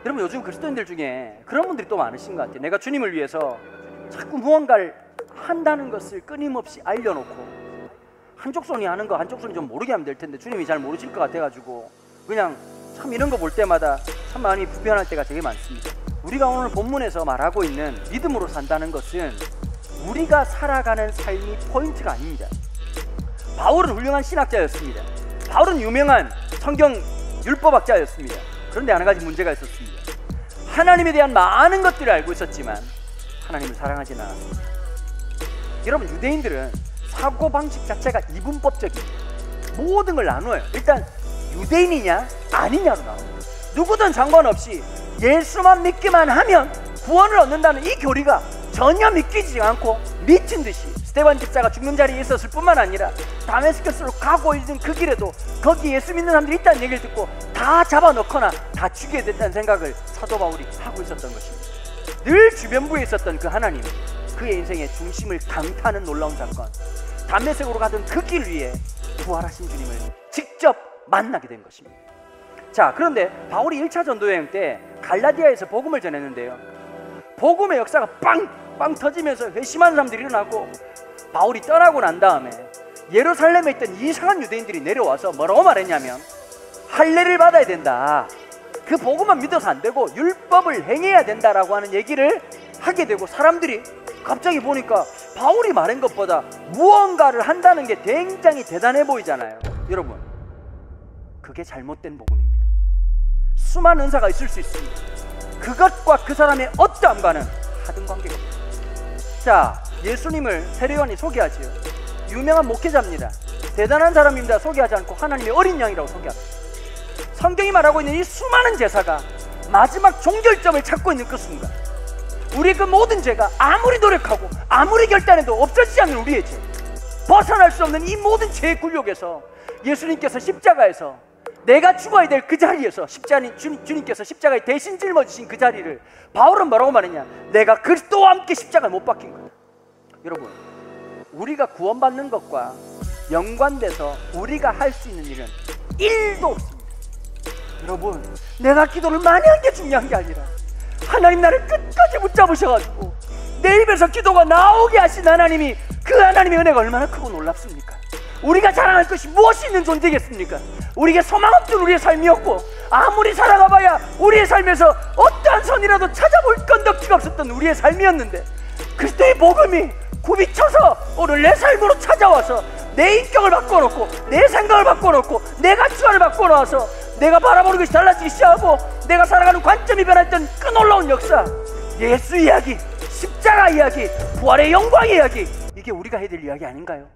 여러분, 요즘 그리스도인들 중에 그런 분들이 또 많으신 것 같아요. 내가 주님을 위해서 자꾸 무언가를 한다는 것을 끊임없이 알려놓고, 한쪽 손이 하는 거 한쪽 손이 좀 모르게 하면 될 텐데 주님이 잘 모르실 것 같아가지고 그냥 참 이런 거 볼 때마다 참 마음이 불편할 때가 되게 많습니다. 우리가 오늘 본문에서 말하고 있는 믿음으로 산다는 것은 우리가 살아가는 삶이 포인트가 아닙니다. 바울은 훌륭한 신학자였습니다. 바울은 유명한 성경 율법학자였습니다. 그런데 한 가지 문제가 있었습니다. 하나님에 대한 많은 것들을 알고 있었지만 하나님을 사랑하지는 않았습니다. 여러분, 유대인들은 사고방식 자체가 이분법적입니다. 모든 걸 나눠요. 일단 유대인이냐 아니냐로 나옵니다. 누구든 상관없이 예수만 믿기만 하면 구원을 얻는다는 이 교리가 전혀 믿기지 않고, 미친 듯이 스데반 집사가 죽는 자리에 있었을 뿐만 아니라 다메스커스로 가고 있는 그 길에도 거기 예수 믿는 사람들이 있다는 얘기를 듣고 다 잡아넣거나 다 죽여야 된다는 생각을 사도 바울이 하고 있었던 것입니다. 늘 주변부에 있었던 그 하나님, 그의 인생의 중심을 강타하는 놀라운 사건, 담메색으로 가던 그 길 위에 부활하신 주님을 직접 만나게 된 것입니다. 자, 그런데 바울이 1차 전도여행 때 갈라디아에서 복음을 전했는데요, 복음의 역사가 빵 터지면서 회심하는 사람들이 일어나고, 바울이 떠나고 난 다음에 예루살렘에 있던 이상한 유대인들이 내려와서 뭐라고 말했냐면, 할례를 받아야 된다, 그 복음만 믿어서 안 되고 율법을 행해야 된다라고 하는 얘기를 하게 되고, 사람들이 갑자기 보니까 바울이 말한 것보다 무언가를 한다는 게 굉장히 대단해 보이잖아요. 여러분, 그게 잘못된 복음입니다. 수많은 은사가 있을 수 있습니다. 그것과 그 사람의 어떠함과는 하등 관계가 없습니다. 자, 예수님을 세례요한이 소개하지요. 유명한 목회자입니다. 대단한 사람입니다. 소개하지 않고 하나님의 어린 양이라고 소개합니다. 성경이 말하고 있는 이 수많은 제사가 마지막 종결점을 찾고 있는 그 순간, 우리 그 모든 죄가 아무리 노력하고 아무리 결단해도 없어지지 않는 우리의 죄, 벗어날 수 없는 이 모든 죄의 굴욕에서 예수님께서 십자가에서 내가 죽어야 될 그 자리에서 주님께서 십자가에 대신 짊어지신 그 자리를 바울은 뭐라고 말했냐? 내가 그리스도와 함께 십자가에 못 박힌 거다. 여러분, 우리가 구원받는 것과 연관돼서 우리가 할 수 있는 일은 1도 없습니다. 여러분, 내가 기도를 많이 한 게 중요한 게 아니라 하나님 나를 끝까지 붙잡으셔가지고 내 입에서 기도가 나오게 하신 하나님이, 그 하나님의 은혜가 얼마나 크고 놀랍습니까? 우리가 자랑할 것이 무엇이 있는 존재겠습니까? 우리에게 소망 없던 우리의 삶이었고, 아무리 살아가봐야 우리의 삶에서 어떠한 선이라도 찾아볼 건덕지가 없었던 우리의 삶이었는데, 그리스도의 복음이 굽이쳐서 오늘 내 삶으로 찾아와서 내 인격을 바꿔놓고 내 생각을 바꿔놓고 내 가치관을 바꿔놓아서 내가 바라보는 것이 달라지기 시작하고 내가 살아가는 관점이 변했던 그 놀라운 역사, 예수 이야기, 십자가 이야기, 부활의 영광 이야기, 이게 우리가 해야 될 이야기 아닌가요?